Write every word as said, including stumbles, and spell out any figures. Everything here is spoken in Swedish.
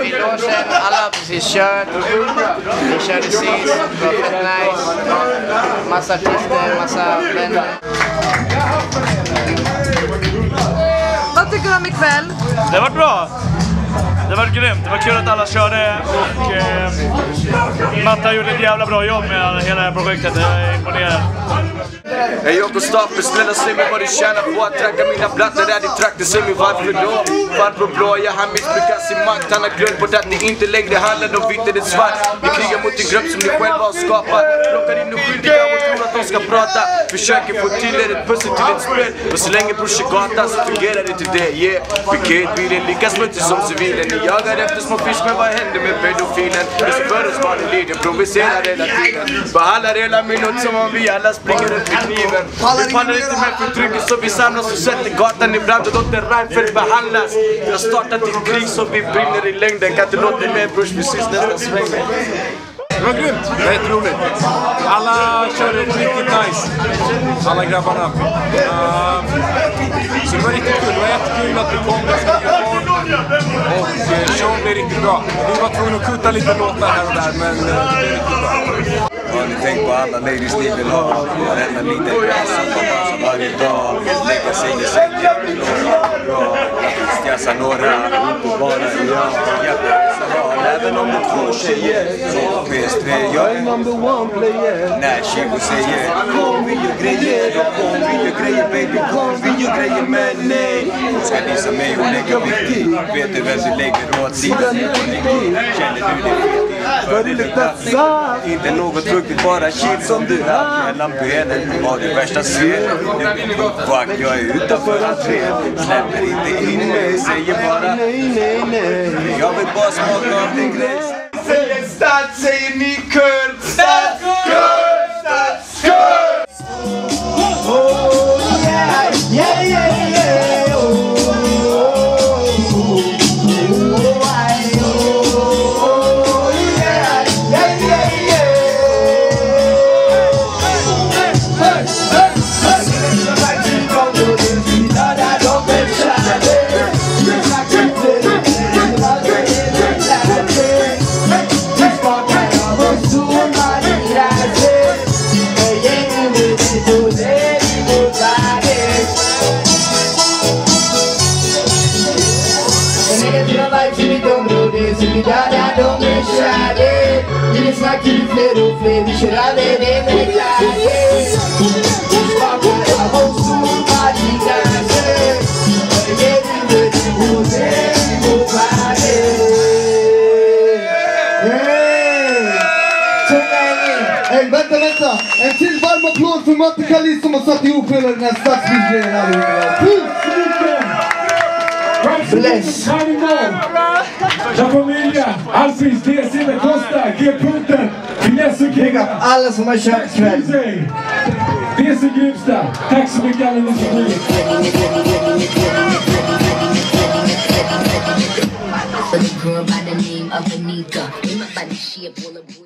vid logen. Alla har precis kört. Vi körde sist. Det var fett nice. Massa artister, massa vänner. Vad tycker du om ikväll? Det var bra. Det var grymt. Det var kul att alla körde. Och eh, Matta gjorde ett jävla bra jobb med hela det här projektet. Jag är imponerad. Hej jag och Stapel, snälla säg mig vad du tjänar på att tracka mina plattor där din traktor. Säg mig varför då? Farbror blå, ja han missbrukar sin makt. Han har glömt på att det inte längre handlar om vitt eller svart. Vi krigar mot en grupp som ni själva har skapat. Plockar in och skyldiga och tror att de ska prata. Försöker få till er ett pussel till ett spel. Och så länge brors är gata så fungerar det till det, yeah. Piketbilen lika smutsig som civilen. Ni jagar efter små fisk, men vad händer med pedofilen? Det som förutspar i livet, provocerar hela tiden. Behandlar hela minut som om vi alla springer runt vid kniven. Vi pallar inte med förtrycket så vi samlas och sätter gatan i brand och låter Reinfeldt behandlas. Vi har startat ett krig som vi brinner i längden. Kan inte låta med brors precis nästa sväng. Det var grymt, det var jätteroligt. Alla körde riktigt nice. Alla grabbarna. Uh, så det var riktigt kul, det var jättekul att det kom ganska mycket barn. Och uh, showen blev riktigt bra. Vi var tvungna att kutta lite låtar här och där, men uh, det blev riktigt bra. Har ni tänkt på alla ladies ni vill ha? Varenda liten resa som varje dag. Lägga sig i sängen, bra. Stjäsa några, inte bara jag. Även om det är två tjejer. Så P S tre, jag är number one player. När Chico säger kom vi gör grejer, kom vi gör grejer baby, kom vi gör grejer. Men nej, du ska visa mig och lägga vikt. Vet du vem du lägger åt sidan? Känner du det vet? För det luktar saft. Inte något fruktigt, bara shit som du har. Mellan benen var det värsta ser. Nu blir fuck, jag är utanför entrén. Släpper inte in mig, säger bara nej, nej, nej. Jag vill bara smaka av din grej. Säger start, säger ni kör. Start, kör, start, kör. Oh yeah, yeah, yeah, yeah. Oh, oh, oh, yeah, yeah, yeah, yeah. Hey, hey, vi kör aldrig det med glädje. Skapar av oss som varje glädje. Ger du det på det på världen. Hej, vänta, vänta. En till varm applåd för Matte Kallis som har satt ihop hela den här stadsbildsgrejen här inne. Bless. La Familia, Alfis, D C med Costa, G-punkten, Finesse och King. Alla som har köpt kväll. D C Grimsta, tack så mycket alla ni som blir.